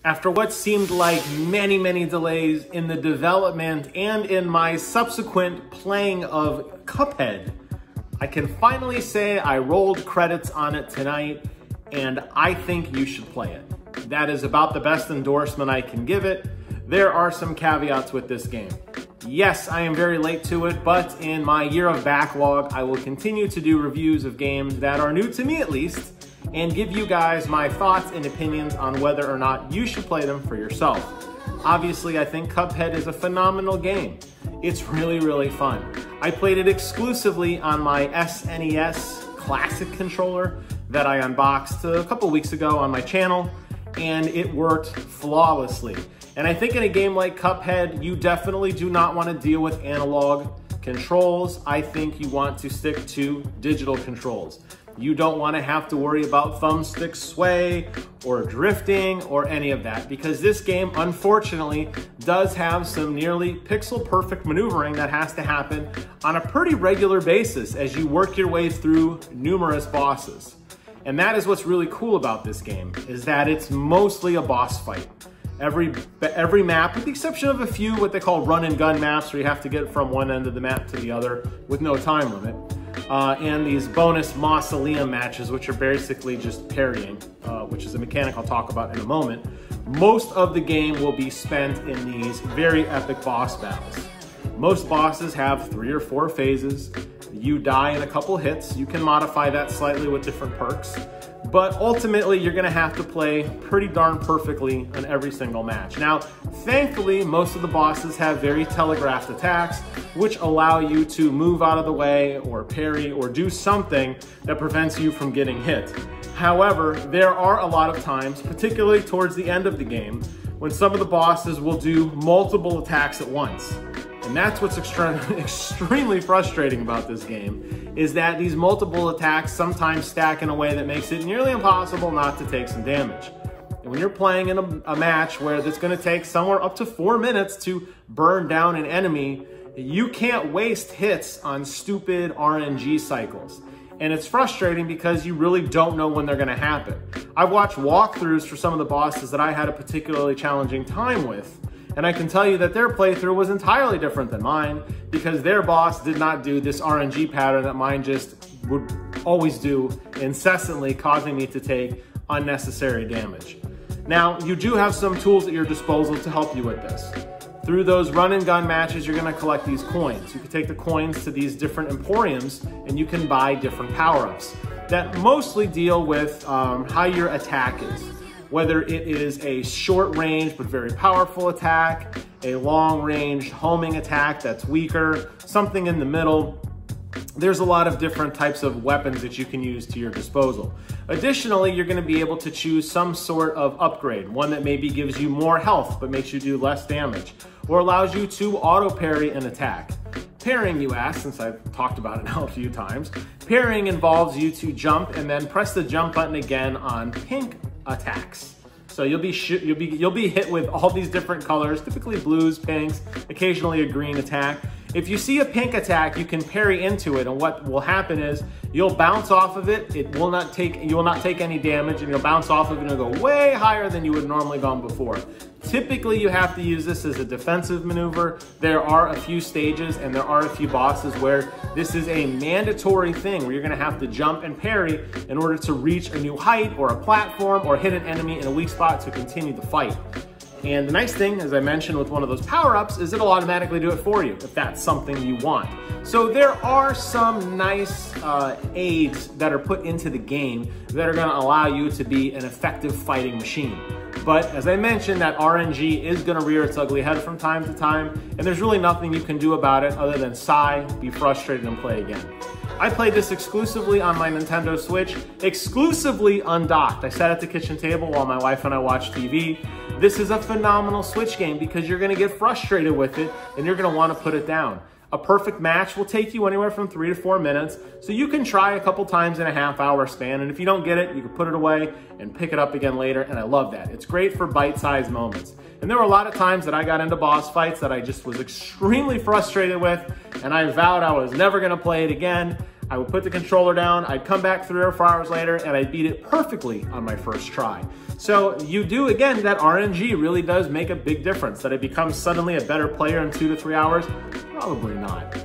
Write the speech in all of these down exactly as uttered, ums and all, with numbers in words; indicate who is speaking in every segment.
Speaker 1: After what seemed like many, many delays in the development and in my subsequent playing of Cuphead, I can finally say I rolled credits on it tonight, and I think you should play it. That is about the best endorsement I can give it. There are some caveats with this game. Yes, I am very late to it, but in my year of backlog, I will continue to do reviews of games that are new to me at least, and give you guys my thoughts and opinions on whether or not you should play them for yourself. Obviously, I think Cuphead is a phenomenal game. It's really, really fun. I played it exclusively on my S N E S Classic controller that I unboxed a couple weeks ago on my channel, and it worked flawlessly. And I think in a game like Cuphead, you definitely do not want to deal with analog controls. I think you want to stick to digital controls. You don't want to have to worry about thumbstick sway or drifting or any of that, because this game, unfortunately, does have some nearly pixel perfect maneuvering that has to happen on a pretty regular basis as you work your way through numerous bosses. And that is what's really cool about this game, is that it's mostly a boss fight. Every, every map, with the exception of a few what they call run and gun maps, where you have to get from one end of the map to the other with no time limit. Uh, and these bonus mausoleum matches, which are basically just parrying, uh, which is a mechanic I'll talk about in a moment. Most of the game will be spent in these very epic boss battles. Most bosses have three or four phases. You die in a couple hits. You can modify that slightly with different perks. But ultimately, you're gonna have to play pretty darn perfectly on every single match. Now, thankfully, most of the bosses have very telegraphed attacks, which allow you to move out of the way or parry or do something that prevents you from getting hit. However, there are a lot of times, particularly towards the end of the game, when some of the bosses will do multiple attacks at once. And that's what's extre extremely frustrating about this game, is that these multiple attacks sometimes stack in a way that makes it nearly impossible not to take some damage. And when you're playing in a, a match where it's gonna take somewhere up to four minutes to burn down an enemy, you can't waste hits on stupid R N G cycles. And it's frustrating because you really don't know when they're gonna happen. I've watched walkthroughs for some of the bosses that I had a particularly challenging time with, and I can tell you that their playthrough was entirely different than mine, because their boss did not do this R N G pattern that mine just would always do, incessantly causing me to take unnecessary damage. Now, you do have some tools at your disposal to help you with this. Through those run and gun matches, you're gonna collect these coins. You can take the coins to these different emporiums and you can buy different power-ups that mostly deal with um, how your attack is. Whether it is a short range but very powerful attack, a long range homing attack that's weaker, something in the middle. There's a lot of different types of weapons that you can use to your disposal. Additionally, you're going to be able to choose some sort of upgrade, one that maybe gives you more health but makes you do less damage, or allows you to auto parry an attack. Parrying, you ask, since I've talked about it now a few times. Parrying involves you to jump and then press the jump button again on pink attacks. So you'll be sh you'll be you'll be hit with all these different colors, typically blues, pinks, occasionally a green attack. If you see a pink attack, you can parry into it, and what will happen is you'll bounce off of it. It will not take you will not take any damage, and you'll bounce off of it and it'll go way higher than you would normally gone before. Typically, you have to use this as a defensive maneuver. There are a few stages and there are a few bosses where this is a mandatory thing, where you're gonna have to jump and parry in order to reach a new height or a platform or hit an enemy in a weak spot to continue the fight. And the nice thing, as I mentioned with one of those power-ups, is it'll automatically do it for you if that's something you want. So there are some nice uh, aids that are put into the game that are gonna allow you to be an effective fighting machine. But as I mentioned, that R N G is gonna rear its ugly head from time to time, and there's really nothing you can do about it other than sigh, be frustrated, and play again. I played this exclusively on my Nintendo Switch, exclusively undocked. I sat at the kitchen table while my wife and I watched T V. This is a phenomenal Switch game because you're gonna get frustrated with it and you're gonna wanna put it down. A perfect match will take you anywhere from three to four minutes, so you can try a couple times in a half hour span, and if you don't get it, you can put it away and pick it up again later, and I love that. It's great for bite-sized moments. And there were a lot of times that I got into boss fights that I just was extremely frustrated with, and I vowed I was never gonna play it again. I would put the controller down, I'd come back three or four hours later, and I'd beat it perfectly on my first try. So you do, again, that R N G really does make a big difference. That it becomes suddenly a better player in two to three hours? Probably not.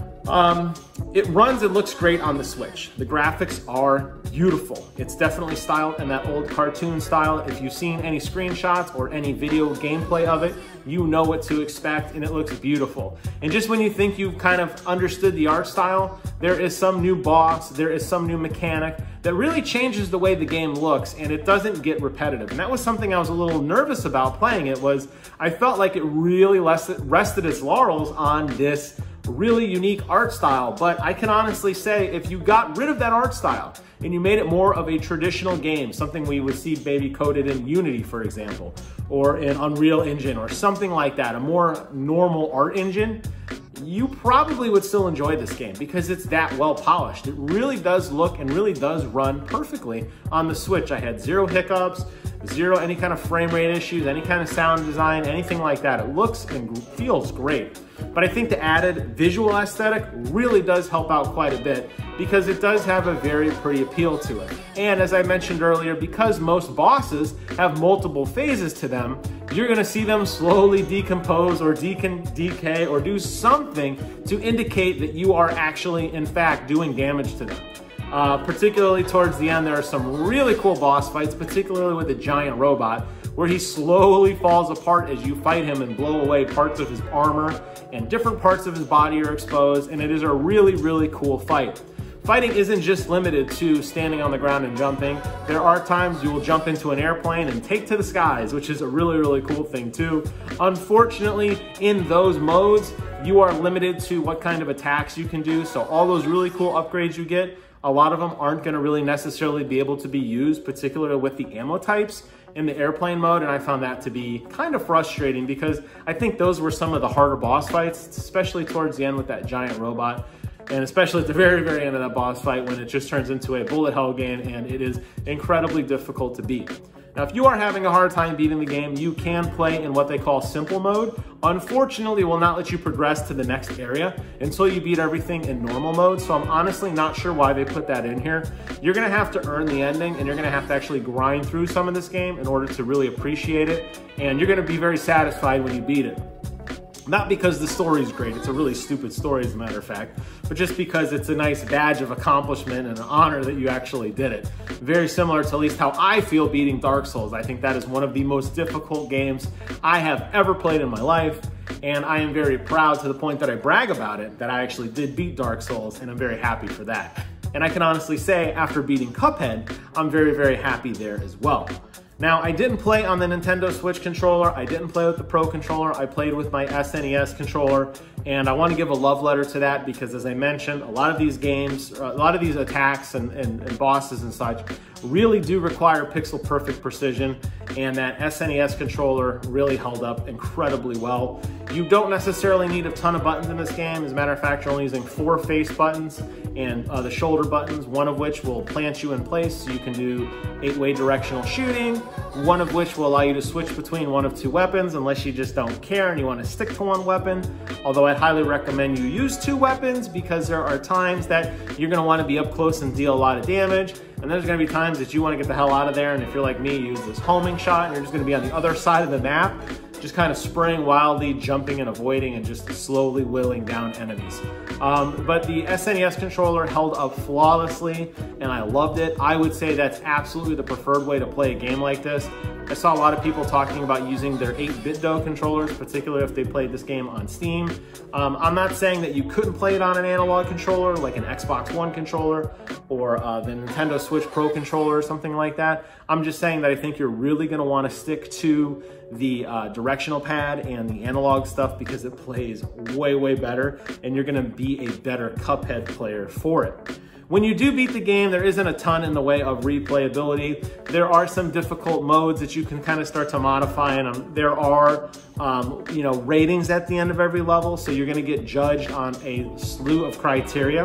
Speaker 1: Um, it runs and looks great on the Switch. The graphics are beautiful. It's definitely styled in that old cartoon style. If you've seen any screenshots or any video gameplay of it, you know what to expect, and it looks beautiful. And just when you think you've kind of understood the art style, there is some new boss, there is some new mechanic that really changes the way the game looks, and it doesn't get repetitive. And that was something I was a little nervous about playing it, was I felt like it really rested its laurels on this really unique art style. But I can honestly say, if you got rid of that art style and you made it more of a traditional game, something we would see maybe coded in Unity, for example, or in Unreal Engine or something like that, a more normal art engine, you probably would still enjoy this game because it's that well polished. It really does look and really does run perfectly on the Switch. I had zero hiccups, zero any kind of frame rate issues, any kind of sound design, anything like that. It looks and feels great. But I think the added visual aesthetic really does help out quite a bit because it does have a very pretty appeal to it. And as I mentioned earlier, because most bosses have multiple phases to them, you're gonna see them slowly decompose or decay or do something to indicate that you are actually, in fact, doing damage to them. Uh, particularly towards the end, there are some really cool boss fights, particularly with a giant robot, where he slowly falls apart as you fight him and blow away parts of his armor, and different parts of his body are exposed, and it is a really, really cool fight. Fighting isn't just limited to standing on the ground and jumping. There are times you will jump into an airplane and take to the skies, which is a really, really cool thing too. Unfortunately, in those modes, you are limited to what kind of attacks you can do, so all those really cool upgrades you get, a lot of them aren't going to really necessarily be able to be used, particularly with the ammo types in the airplane mode, and I found that to be kind of frustrating because I think those were some of the harder boss fights, especially towards the end with that giant robot, and especially at the very, very end of that boss fight when it just turns into a bullet hell game and it is incredibly difficult to beat. Now, if you are having a hard time beating the game, you can play in what they call simple mode. Unfortunately, it will not let you progress to the next area until you beat everything in normal mode, so I'm honestly not sure why they put that in here. You're gonna have to earn the ending, and you're gonna have to actually grind through some of this game in order to really appreciate it, and you're gonna be very satisfied when you beat it. Not because the story is great, it's a really stupid story as a matter of fact, but just because it's a nice badge of accomplishment and an honor that you actually did it. Very similar to at least how I feel beating Dark Souls. I think that is one of the most difficult games I have ever played in my life, and I am very proud to the point that I brag about it, that I actually did beat Dark Souls, and I'm very happy for that. And I can honestly say, after beating Cuphead, I'm very, very happy there as well. Now, I didn't play on the Nintendo Switch controller, I didn't play with the Pro controller, I played with my S N E S controller, and I want to give a love letter to that because, as I mentioned, a lot of these games, a lot of these attacks and, and, and bosses and such really do require pixel perfect precision, and that S N E S controller really held up incredibly well. You don't necessarily need a ton of buttons in this game. As a matter of fact, you're only using four face buttons and uh, the shoulder buttons, one of which will plant you in place so you can do eight-way directional shooting, one of which will allow you to switch between one of two weapons unless you just don't care and you want to stick to one weapon. Although I'd highly recommend you use two weapons because there are times that you're going to want to be up close and deal a lot of damage, and there's going to be times that you want to get the hell out of there, and if you're like me, use this homing shot and you're just going to be on the other side of the map, just kind of spraying wildly, jumping and avoiding, and just slowly whittling down enemies. Um, but the S N E S controller held up flawlessly, and I loved it. I would say that's absolutely the preferred way to play a game like this. I saw a lot of people talking about using their eight bit do controllers, particularly if they played this game on Steam. Um, I'm not saying that you couldn't play it on an analog controller, like an Xbox One controller, or uh, the Nintendo Switch Pro controller or something like that. I'm just saying that I think you're really gonna wanna stick to the uh, directional pad and the analog stuff because it plays way, way better, and you're gonna be a better Cuphead player for it. When you do beat the game, there isn't a ton in the way of replayability. There are some difficult modes that you can kind of start to modify, and um, there are um, you know, ratings at the end of every level, so you're gonna get judged on a slew of criteria.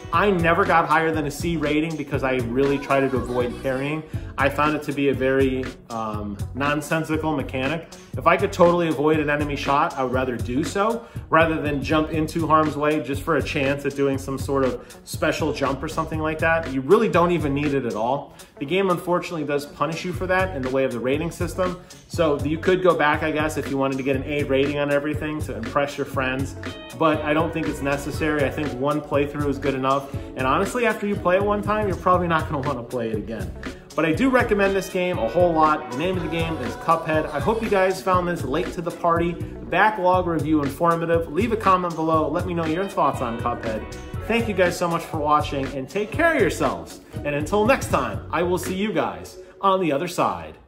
Speaker 1: I never got higher than a C rating because I really tried to avoid parrying. I found it to be a very um, nonsensical mechanic. If I could totally avoid an enemy shot, I would rather do so rather than jump into harm's way just for a chance at doing some sort of special jump or something like that. You really don't even need it at all. The game unfortunately does punish you for that in the way of the rating system. So you could go back, I guess, if you wanted to get an A rating on everything to impress your friends, but I don't think it's necessary. I think one playthrough is good enough. And honestly, after you play it one time, you're probably not gonna wanna play it again. But I do recommend this game a whole lot. The name of the game is Cuphead. I hope you guys found this late to the party backlog review informative. Leave a comment below. Let me know your thoughts on Cuphead. Thank you guys so much for watching and take care of yourselves. And until next time, I will see you guys on the other side.